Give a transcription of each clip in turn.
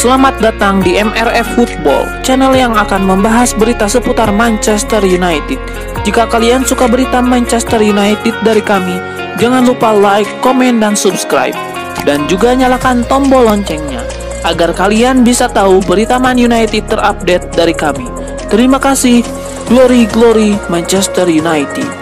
Selamat datang di MRF Football, channel yang akan membahas berita seputar Manchester United. Jika kalian suka berita Manchester United dari kami, jangan lupa like, komen, dan subscribe. Dan juga nyalakan tombol loncengnya, agar kalian bisa tahu berita Man United terupdate dari kami. Terima kasih. Glory, glory Manchester United.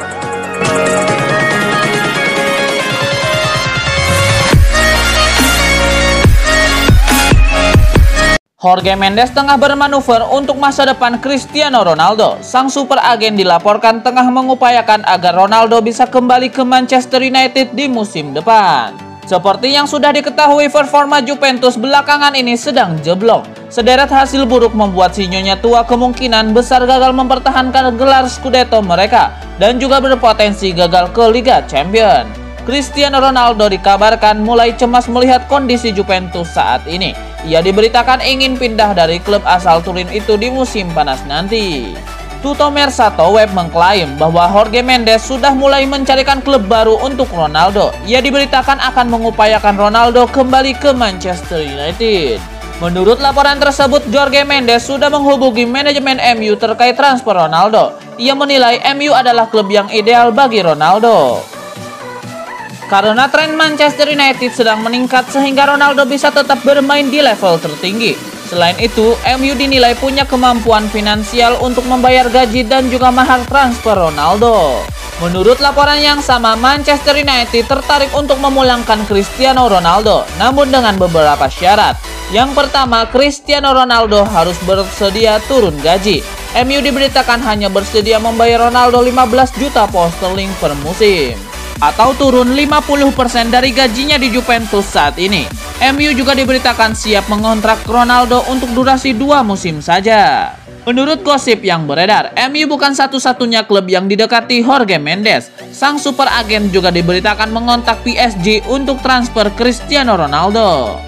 Jorge Mendes tengah bermanuver untuk masa depan Cristiano Ronaldo. Sang super agen dilaporkan tengah mengupayakan agar Ronaldo bisa kembali ke Manchester United di musim depan. Seperti yang sudah diketahui, performa Juventus belakangan ini sedang jeblok. Sederet hasil buruk membuat si Nyonya tua kemungkinan besar gagal mempertahankan gelar Scudetto mereka dan juga berpotensi gagal ke Liga Champions. Cristiano Ronaldo dikabarkan mulai cemas melihat kondisi Juventus saat ini. Ia diberitakan ingin pindah dari klub asal Turin itu di musim panas nanti. Tutto Mercato Web mengklaim bahwa Jorge Mendes sudah mulai mencarikan klub baru untuk Ronaldo. Ia diberitakan akan mengupayakan Ronaldo kembali ke Manchester United. Menurut laporan tersebut, Jorge Mendes sudah menghubungi manajemen MU terkait transfer Ronaldo. Ia menilai MU adalah klub yang ideal bagi Ronaldo. Karena tren Manchester United sedang meningkat sehingga Ronaldo bisa tetap bermain di level tertinggi. Selain itu, MU dinilai punya kemampuan finansial untuk membayar gaji dan juga mahar transfer Ronaldo. Menurut laporan yang sama, Manchester United tertarik untuk memulangkan Cristiano Ronaldo, namun dengan beberapa syarat. Yang pertama, Cristiano Ronaldo harus bersedia turun gaji. MU diberitakan hanya bersedia membayar Ronaldo 15 juta pound sterling per musim, atau turun 50% dari gajinya di Juventus saat ini. MU juga diberitakan siap mengontrak Ronaldo untuk durasi 2 musim saja. Menurut gosip yang beredar, MU bukan satu-satunya klub yang didekati Jorge Mendes. Sang super agen juga diberitakan mengontak PSG untuk transfer Cristiano Ronaldo.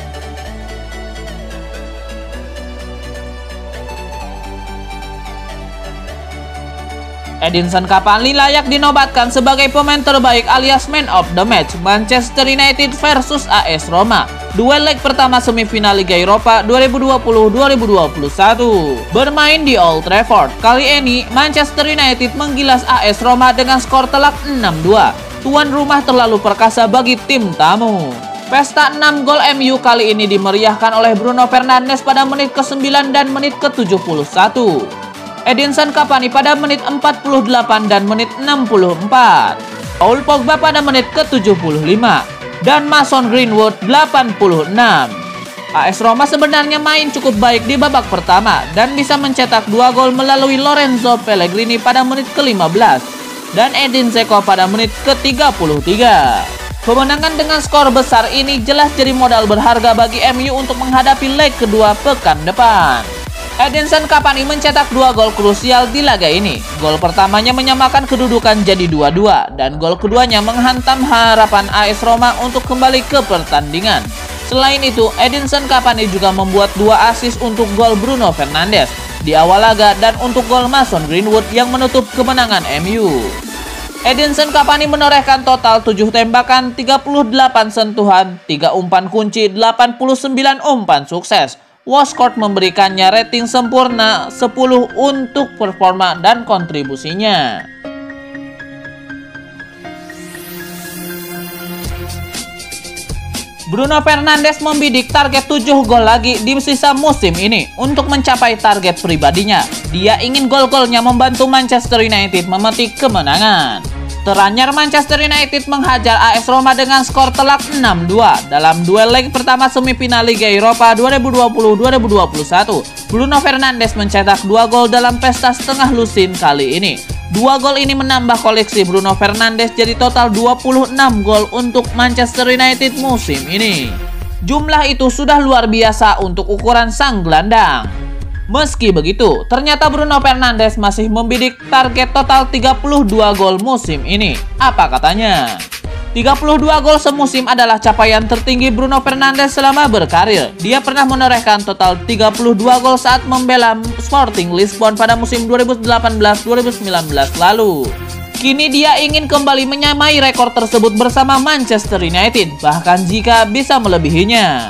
Edinson Cavani layak dinobatkan sebagai pemain terbaik alias Man of the Match Manchester United versus AS Roma. Duel leg pertama semifinal Liga Eropa 2020-2021 bermain di Old Trafford. Kali ini Manchester United menggilas AS Roma dengan skor telak 6-2. Tuan rumah terlalu perkasa bagi tim tamu. Pesta 6 gol MU kali ini dimeriahkan oleh Bruno Fernandes pada menit ke-9 dan menit ke-71. Edinson Cavani pada menit 48 dan menit 64. Paul Pogba pada menit ke-75 dan Mason Greenwood 86. AS Roma sebenarnya main cukup baik di babak pertama dan bisa mencetak 2 gol melalui Lorenzo Pellegrini pada menit ke-15 dan Edin Dzeko pada menit ke-33. Kemenangan dengan skor besar ini jelas jadi modal berharga bagi MU untuk menghadapi leg kedua pekan depan. Edinson Cavani mencetak 2 gol krusial di laga ini. Gol pertamanya menyamakan kedudukan jadi 2-2 dan gol keduanya menghantam harapan AS Roma untuk kembali ke pertandingan. Selain itu, Edinson Cavani juga membuat 2 assist untuk gol Bruno Fernandes di awal laga dan untuk gol Mason Greenwood yang menutup kemenangan MU. Edinson Cavani menorehkan total 7 tembakan, 38 sentuhan, 3 umpan kunci, 89 umpan sukses. Watchcourt memberikannya rating sempurna 10 untuk performa dan kontribusinya. Bruno Fernandes membidik target 7 gol lagi di sisa musim ini untuk mencapai target pribadinya. Dia ingin gol-golnya membantu Manchester United memetik kemenangan. Teranyar Manchester United menghajar AS Roma dengan skor telak 6-2 dalam duel leg pertama semifinal Liga Eropa 2020-2021. Bruno Fernandes mencetak 2 gol dalam pesta setengah lusin kali ini. 2 gol ini menambah koleksi Bruno Fernandes jadi total 26 gol untuk Manchester United musim ini. Jumlah itu sudah luar biasa untuk ukuran sang gelandang. Meski begitu, ternyata Bruno Fernandes masih membidik target total 32 gol musim ini. Apa katanya? 32 gol semusim adalah capaian tertinggi Bruno Fernandes selama berkarir. Dia pernah menorehkan total 32 gol saat membela Sporting Lisbon pada musim 2018-2019 lalu. Kini dia ingin kembali menyamai rekor tersebut bersama Manchester United, bahkan jika bisa melebihinya.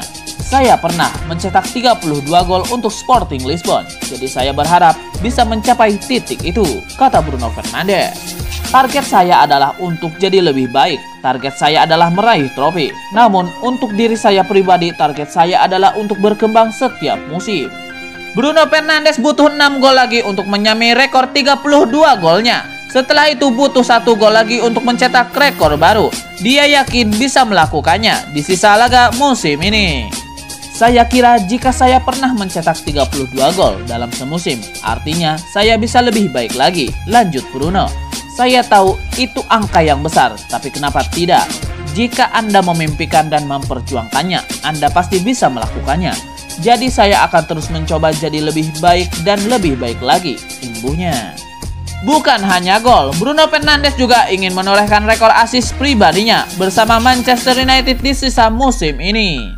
Saya pernah mencetak 32 gol untuk Sporting Lisbon, jadi saya berharap bisa mencapai titik itu, kata Bruno Fernandes. Target saya adalah untuk jadi lebih baik, target saya adalah meraih trofi. Namun untuk diri saya pribadi, target saya adalah untuk berkembang setiap musim. Bruno Fernandes butuh 6 gol lagi untuk menyamai rekor 32 golnya. Setelah itu butuh 1 gol lagi untuk mencetak rekor baru. Dia yakin bisa melakukannya di sisa laga musim ini. Saya kira jika saya pernah mencetak 32 gol dalam semusim, artinya saya bisa lebih baik lagi, lanjut Bruno. Saya tahu itu angka yang besar, tapi kenapa tidak? Jika Anda memimpikan dan memperjuangkannya, Anda pasti bisa melakukannya. Jadi saya akan terus mencoba jadi lebih baik dan lebih baik lagi, imbuhnya. Bukan hanya gol, Bruno Fernandes juga ingin menorehkan rekor assist pribadinya bersama Manchester United di sisa musim ini.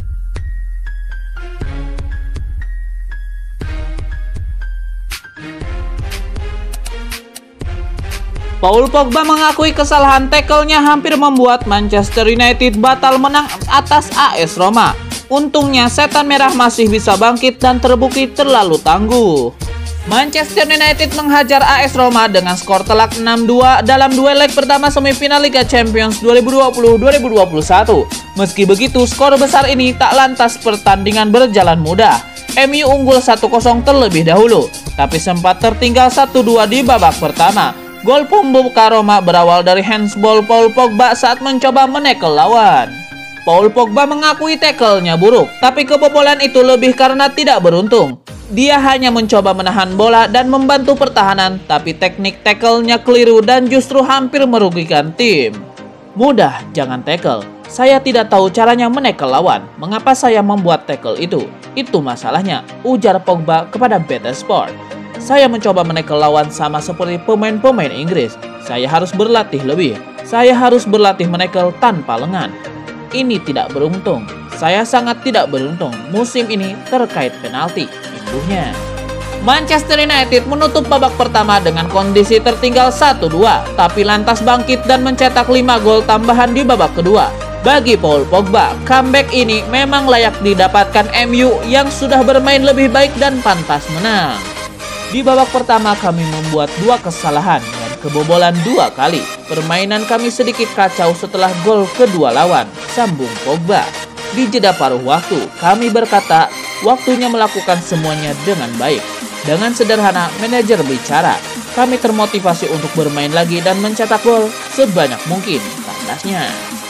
Paul Pogba mengakui kesalahan tackle-nya hampir membuat Manchester United batal menang atas AS Roma. Untungnya setan merah masih bisa bangkit dan terbukti terlalu tangguh. Manchester United menghajar AS Roma dengan skor telak 6-2 dalam duel leg pertama semifinal Liga Champions 2020-2021. Meski begitu, skor besar ini tak lantas pertandingan berjalan mudah. MU unggul 1-0 terlebih dahulu, tapi sempat tertinggal 1-2 di babak pertama. Gol pembuka Roma berawal dari handsball Paul Pogba saat mencoba menekel lawan. Paul Pogba mengakui tackle-nya buruk, tapi kebobolan itu lebih karena tidak beruntung. Dia hanya mencoba menahan bola dan membantu pertahanan, tapi teknik tackle-nya keliru dan justru hampir merugikan tim. Mudah, jangan tackle. Saya tidak tahu caranya menekel lawan. Mengapa saya membuat tackle itu? Itu masalahnya, ujar Pogba kepada BT Sport. Saya mencoba menekel lawan sama seperti pemain-pemain Inggris. Saya harus berlatih lebih. Saya harus berlatih menekel tanpa lengan. Ini tidak beruntung. Saya sangat tidak beruntung musim ini terkait penalti, imbuhnya. Manchester United menutup babak pertama dengan kondisi tertinggal 1-2, tapi lantas bangkit dan mencetak 5 gol tambahan di babak kedua. Bagi Paul Pogba, comeback ini memang layak didapatkan MU yang sudah bermain lebih baik dan pantas menang. Di babak pertama kami membuat 2 kesalahan dan kebobolan 2 kali. Permainan kami sedikit kacau setelah gol kedua lawan, sambung Pogba. Di jeda paruh waktu, kami berkata waktunya melakukan semuanya dengan baik. Dengan sederhana, manajer bicara, kami termotivasi untuk bermain lagi dan mencetak gol sebanyak mungkin, tandasnya.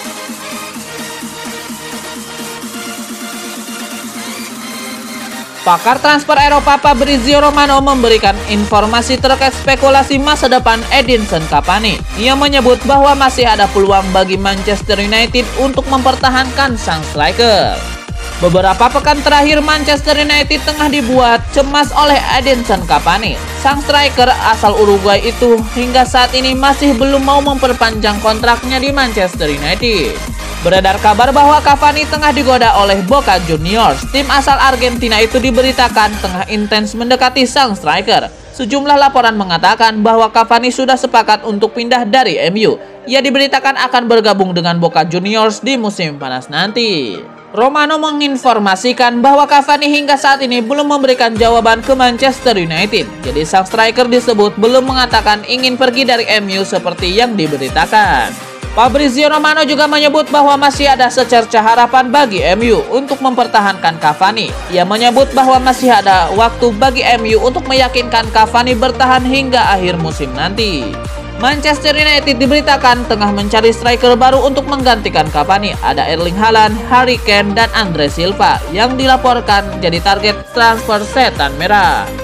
Pakar transfer Eropa Fabrizio Romano memberikan informasi terkait spekulasi masa depan Edinson Cavani. Ia menyebut bahwa masih ada peluang bagi Manchester United untuk mempertahankan sang striker. Beberapa pekan terakhir Manchester United tengah dibuat cemas oleh Edinson Cavani. Sang striker asal Uruguay itu hingga saat ini masih belum mau memperpanjang kontraknya di Manchester United. Beredar kabar bahwa Cavani tengah digoda oleh Boca Juniors. Tim asal Argentina itu diberitakan tengah intens mendekati sang striker. Sejumlah laporan mengatakan bahwa Cavani sudah sepakat untuk pindah dari MU. Ia diberitakan akan bergabung dengan Boca Juniors di musim panas nanti. Romano menginformasikan bahwa Cavani hingga saat ini belum memberikan jawaban ke Manchester United. Jadi sang striker disebut belum mengatakan ingin pergi dari MU seperti yang diberitakan. Fabrizio Romano juga menyebut bahwa masih ada secerca harapan bagi MU untuk mempertahankan Cavani. Ia menyebut bahwa masih ada waktu bagi MU untuk meyakinkan Cavani bertahan hingga akhir musim nanti. Manchester United diberitakan tengah mencari striker baru untuk menggantikan Cavani. Ada Erling Haaland, Harry Kane, dan Andre Silva yang dilaporkan jadi target transfer setan merah.